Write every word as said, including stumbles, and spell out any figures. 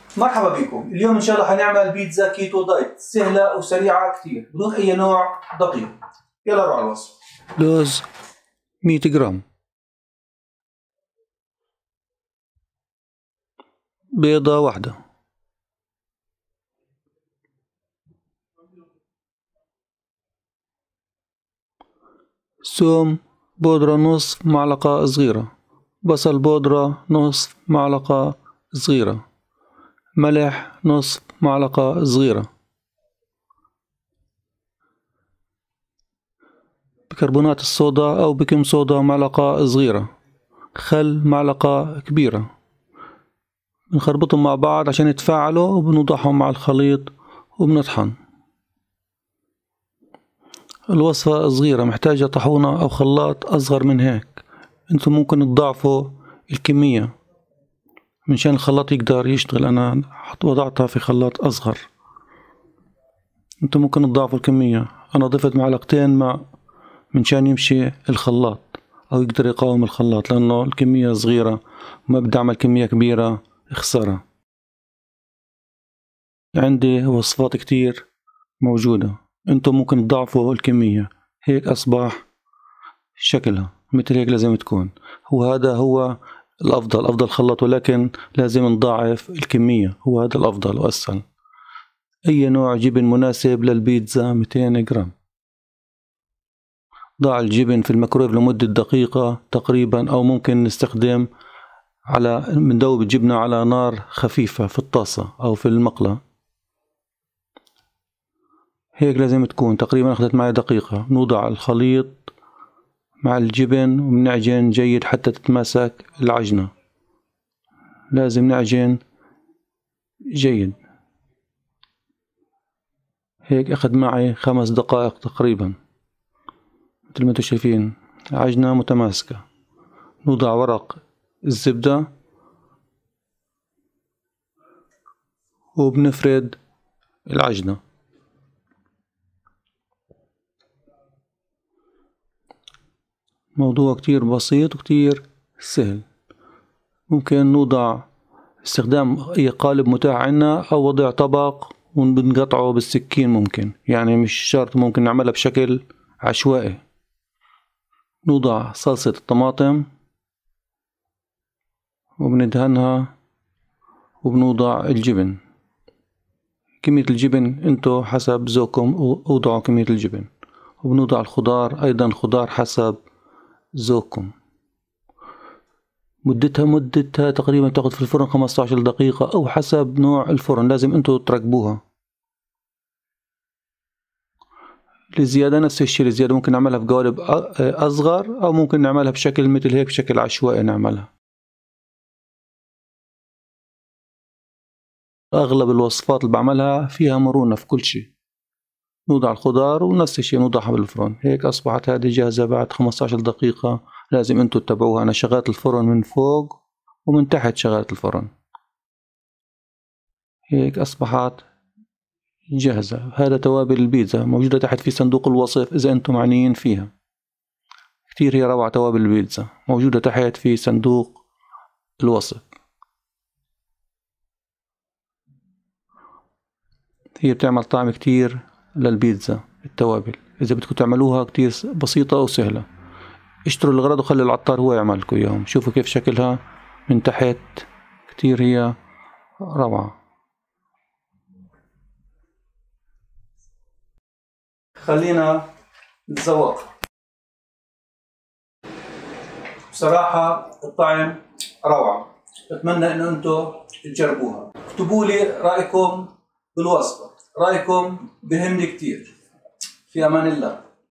مرحبا بكم. اليوم ان شاء الله حنعمل بيتزا كيتو دايت سهله وسريعه كثير بدون اي نوع دقيق. يلا نروح على الوصف. لوز مية جرام، بيضة واحدة، ثوم بودرة نصف معلقة صغيرة، بصل بودرة نصف معلقة صغيرة، ملح نصف معلقة صغيرة، بيكربونات الصودا أو بيكنج صودا معلقة صغيرة، خل معلقة كبيرة. بنخربطهم مع بعض عشان يتفاعلوا وبنوضعهم مع الخليط وبنطحن. الوصفة صغيرة محتاجة طحونة أو خلاط أصغر من هيك. انتم ممكن تضاعفوا الكمية منشان الخلاط يقدر يشتغل. أنا وضعتها في خلاط أصغر، انتم ممكن تضاعفوا الكمية. أنا ضفت معلقتين ماء منشان يمشي الخلاط أو يقدر يقاوم الخلاط، لأنه الكمية صغيرة وما بدي أعمل كمية كبيرة خسارة. عندي وصفات كتير موجودة، انتم ممكن تضاعفوا الكمية. هيك أصبح شكلها مثل هيك لازم تكون. وهذا هو الأفضل، أفضل خلاط، ولكن لازم نضاعف الكمية. هو هذا الأفضل وأسهل. أي نوع جبن مناسب للبيتزا؟ مئتين جرام. ضع الجبن في الميكرويف لمدة دقيقة تقريبا، أو ممكن نستخدم على مندوب الجبنة على نار خفيفة في الطاسة أو في المقلاة. هيك لازم تكون تقريبا. أخذت معي دقيقة. نوضع الخليط مع الجبن وبنعجن جيد حتى تتماسك العجنة. لازم نعجن جيد. هيك أخذ معي خمس دقائق تقريبا. مثل ما انتم شايفين عجنة متماسكة. نوضع ورق الزبدة وبنفرد العجنة. موضوع كتير بسيط وكتير سهل. ممكن نوضع استخدام أي قالب متاح عنا أو وضع طبق وبنقطعه بالسكين. ممكن يعني مش شرط، ممكن نعملها بشكل عشوائي. نوضع صلصة الطماطم وبندهنها وبنوضع الجبن. كمية الجبن انتو حسب ذوقكم اوضعوا كمية الجبن. وبنوضع الخضار أيضا، خضار حسب ذوقكم. مدتها مدتها تقريبا تاخد في الفرن خمسة عشر دقيقة أو حسب نوع الفرن. لازم انتو تركبوها. للزيادة نفس الشيء. الزيادة ممكن نعملها في قوالب أصغر أو ممكن نعملها بشكل مثل هيك بشكل عشوائي نعملها. أغلب الوصفات اللي بعملها فيها مرونة في كل شيء. نوضع الخضار ونفس الشيء نوضعها بالفرن. هيك أصبحت هذه جاهزة بعد خمسة عشر دقيقة. لازم انتو تتابعوها. أنا شغلت الفرن من فوق ومن تحت شغلت الفرن. هيك أصبحت جاهزة. هذا توابل البيتزا موجودة تحت في صندوق الوصف إذا أنتم معنيين فيها. كتير هي روعة توابل البيتزا، موجودة تحت في صندوق الوصف. هي بتعمل طعم كتير للبيتزا التوابل. إذا بدكم تعملوها كتير بسيطة وسهلة. اشتروا الغرض وخلي العطار هو يعمل لكم إياهم. شوفوا كيف شكلها من تحت. كتير هي روعة. خلينا نتذوق. بصراحة الطعم روعة. بتمنى انه انتم تجربوها. اكتبوا لي رأيكم بالوصفة. رأيكم بهمني كتير. في امان الله.